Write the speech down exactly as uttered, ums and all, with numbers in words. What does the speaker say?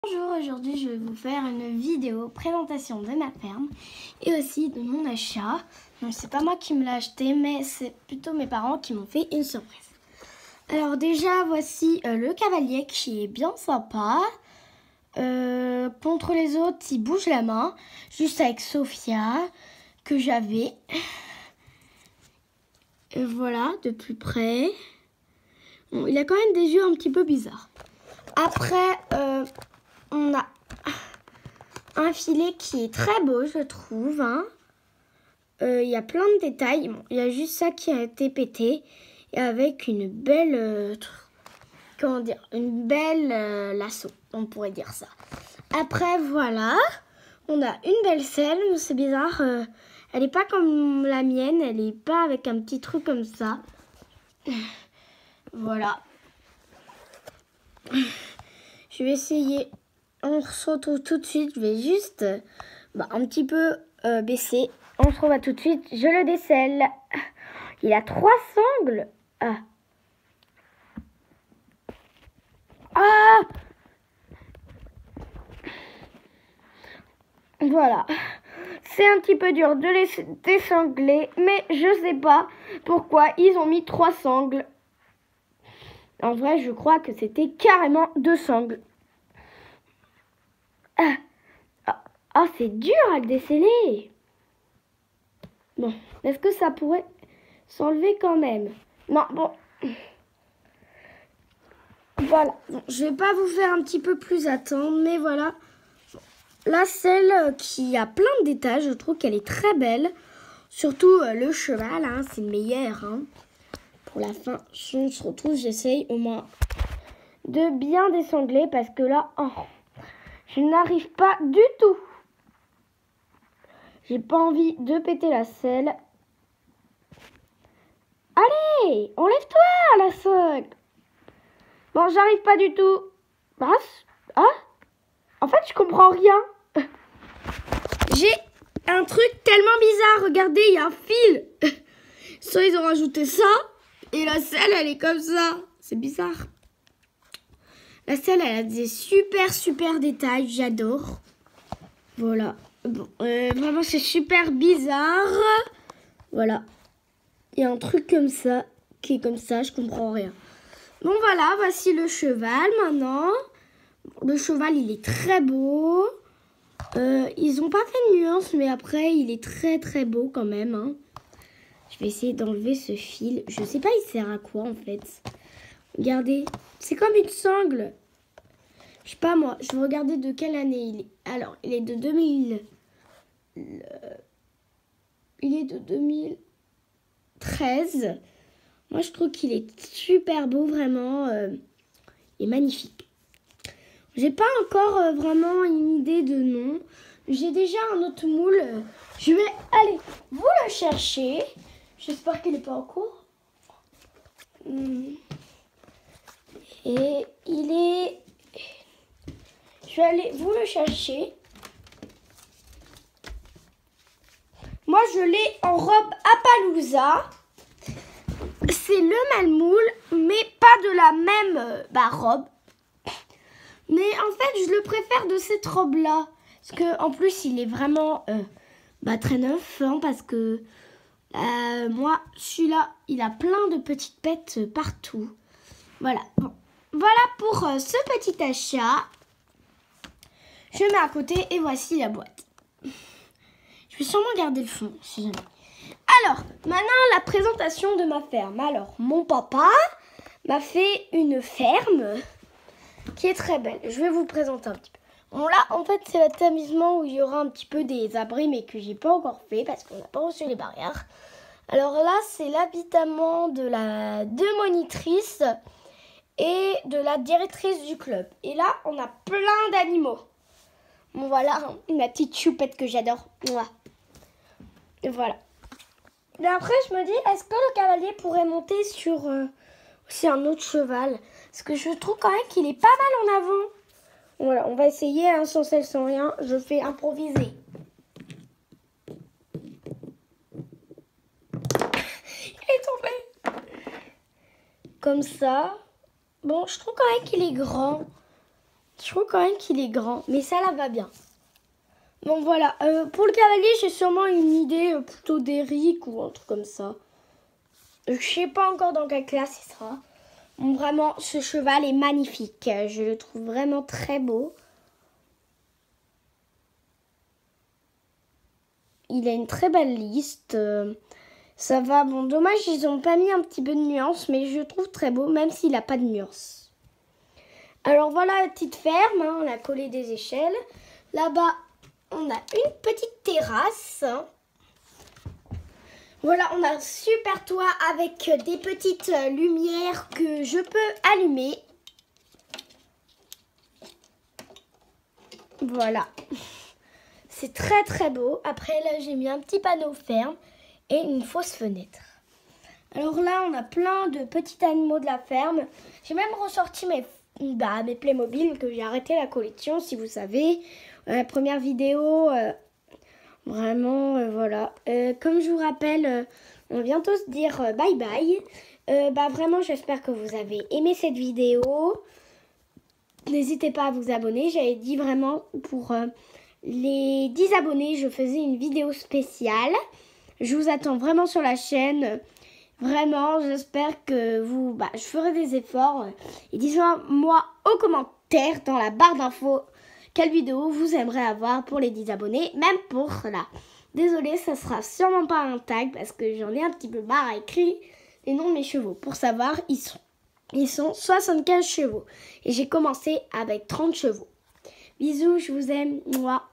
Bonjour, aujourd'hui je vais vous faire une vidéo présentation de ma ferme et aussi de mon achat. Donc c'est pas moi qui me l'ai acheté, mais c'est plutôt mes parents qui m'ont fait une surprise. Alors déjà voici euh, le cavalier qui est bien sympa. Euh, contre les autres il bouge la main, juste avec Sophia que j'avais. Et voilà, de plus près. Bon, il a quand même des yeux un petit peu bizarres. Après, euh, on a un filet qui est très beau, je trouve. Hein. Euh, il y a plein de détails. Bon, il y a juste ça qui a été pété. Et avec une belle... Euh, comment dire Une belle euh, lasso, on pourrait dire ça. Après, voilà. On a une belle selle. C'est bizarre. Euh, elle n'est pas comme la mienne. Elle n'est pas avec un petit truc comme ça. Voilà. Je vais essayer. On se retrouve tout de suite. Je vais juste bah, un petit peu euh, baisser. On se retrouve tout de suite. Je le décèle. Il a trois sangles. Ah. Ah. Voilà. C'est un petit peu dur de les désangler. Mais je sais pas pourquoi ils ont mis trois sangles. En vrai, je crois que c'était carrément deux sangles. Ah. Ah, c'est dur à le déceler. Bon, est-ce que ça pourrait s'enlever quand même? Non, bon. Voilà. Bon, je vais pas vous faire un petit peu plus attendre, mais voilà. La selle qui a plein de détails, je trouve qu'elle est très belle. Surtout euh, le cheval, hein, c'est le meilleur. Hein. Pour la fin, on se retrouve, j'essaye au moins de bien désangler parce que là, oh, je n'arrive pas du tout. J'ai pas envie de péter la selle. Allez, enlève-toi la socle. Bon, j'arrive pas du tout. Ah, ah, en fait, je comprends rien. J'ai un truc tellement bizarre. Regardez, il y a un fil. Soit ils ont rajouté ça, et la selle, elle est comme ça. C'est bizarre. La selle, elle a des super, super détails. J'adore. Voilà. Bon, euh, vraiment, c'est super bizarre. Voilà. Il y a un truc comme ça, qui est comme ça, je comprends rien. Bon, voilà, voici le cheval maintenant. Le cheval, il est très beau. Euh, ils n'ont pas fait de nuance, mais après, il est très, très beau quand même. Hein. Je vais essayer d'enlever ce fil. Je sais pas, il sert à quoi, en fait. Regardez, c'est comme une sangle. Je sais pas, moi, je vais regarder de quelle année il est. Alors, il est de deux mille... Le... Il est de deux mille treize. Moi, je trouve qu'il est super beau, vraiment. Euh, il est magnifique. J'ai pas encore euh, vraiment une idée de nom. J'ai déjà un autre moule. Je vais aller vous le chercher. J'espère qu'il n'est pas en cours. Et il est... Je vais aller vous le chercher. Moi, je l'ai en robe Appaloosa. C'est le même moule, mais pas de la même euh, bah, robe. Mais en fait, je le préfère de cette robe-là. Parce qu'en plus, il est vraiment euh, bah, très neuf. Hein, parce que euh, moi, celui-là, il a plein de petites pètes partout. Voilà. Bon. Voilà pour euh, ce petit achat. Je mets à côté et voici la boîte. Je vais sûrement garder le fond, si jamais. Alors, maintenant, la présentation de ma ferme. Alors, mon papa m'a fait une ferme qui est très belle. Je vais vous présenter un petit peu. Bon, là, en fait, c'est l'établissement où il y aura un petit peu des abris, mais que j'ai pas encore fait parce qu'on n'a pas reçu les barrières. Alors là, c'est l'habitement de la deux monitrices et de la directrice du club. Et là, on a plein d'animaux. Bon, voilà, hein, ma petite choupette que j'adore. Et voilà. Et après, je me dis, est-ce que le cavalier pourrait monter sur euh, aussi un autre cheval? Parce que je trouve quand même qu'il est pas mal en avant. Voilà, on va essayer, hein, sans selle, sans rien. Je fais improviser. Il est tombé. Comme ça. Bon, je trouve quand même qu'il est grand. Je trouve quand même qu'il est grand, mais ça là va bien. Bon voilà, euh, pour le cavalier, j'ai sûrement une idée euh, plutôt d'Eric ou un truc comme ça. Je sais pas encore dans quelle classe il sera. Bon, vraiment, ce cheval est magnifique. Je le trouve vraiment très beau. Il a une très belle liste. Euh, ça va, bon, dommage, ils ont pas mis un petit peu de nuance, mais je le trouve très beau, même s'il n'a pas de nuance. Alors voilà la petite ferme, hein, on a collé des échelles. Là-bas, on a une petite terrasse. Voilà, on a un super toit avec des petites lumières que je peux allumer. Voilà. C'est très très beau. Après là, j'ai mis un petit panneau ferme et une fausse fenêtre. Alors là, on a plein de petits animaux de la ferme. J'ai même ressorti mes, bah, mes Playmobil que j'ai arrêté la collection, si vous savez. La première vidéo... Euh, Vraiment, euh, voilà. Euh, comme je vous rappelle, euh, on va bientôt se dire euh, bye bye. Euh, bah vraiment, j'espère que vous avez aimé cette vidéo. N'hésitez pas à vous abonner. J'avais dit vraiment pour euh, les dix abonnés, je faisais une vidéo spéciale. Je vous attends vraiment sur la chaîne. Vraiment, j'espère que vous... Bah, je ferai des efforts. Et dites-moi aux commentaires dans la barre d'infos quelle vidéo vous aimeriez avoir pour les dix abonnés, même pour là. Désolée, ça sera sûrement pas un tag parce que j'en ai un petit peu marre à écrire les noms de mes chevaux. Pour savoir, ils sont, ils sont soixante-quinze chevaux. Et j'ai commencé avec trente chevaux. Bisous, je vous aime. Moi.